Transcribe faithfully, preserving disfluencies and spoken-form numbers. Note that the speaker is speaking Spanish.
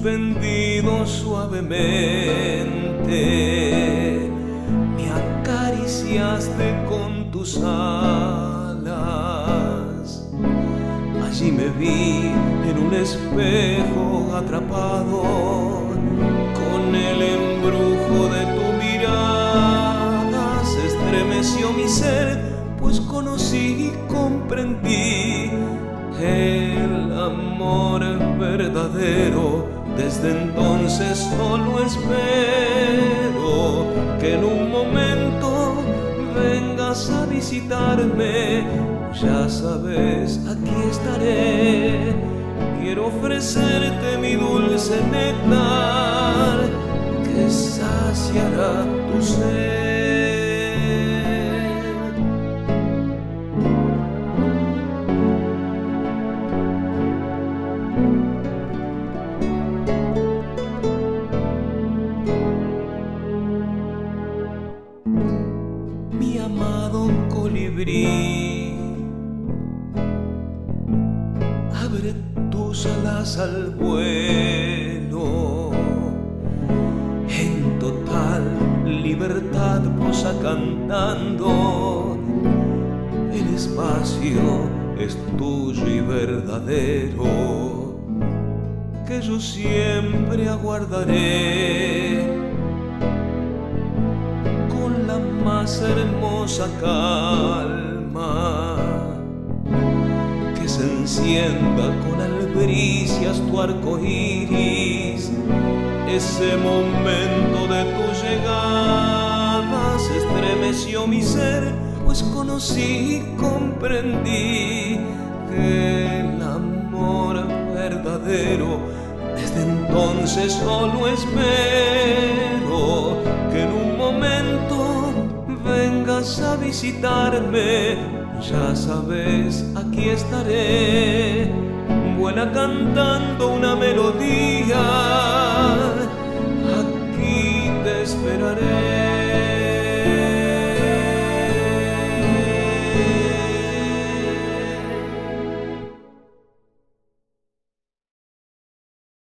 suspendido suavemente, me acariciaste con tus alas. Allí me vi en un espejo atrapado, con el embrujo de tu mirada se estremeció mi ser, pues conocí y comprendí el amor verdadero. Desde entonces solo espero que en un momento vengas a visitarme. Ya sabes, aquí estaré. Quiero ofrecerte mi dulce néctar que saciará tu sed. Mi amado colibrí, abre tus alas al vuelo. En total libertad posa cantando. El espacio es tuyo y verdadero, que yo siempre aguardaré con la más hermosa calma. Que se encienda con albricias tu arco iris. Ese momento de tu llegada se estremeció mi ser, pues conocí y comprendí que el amor verdadero. Desde entonces solo espero que en un momento vengas a visitarme. Ya sabes, aquí estaré. Vuela cantando una melodía, aquí te esperaré.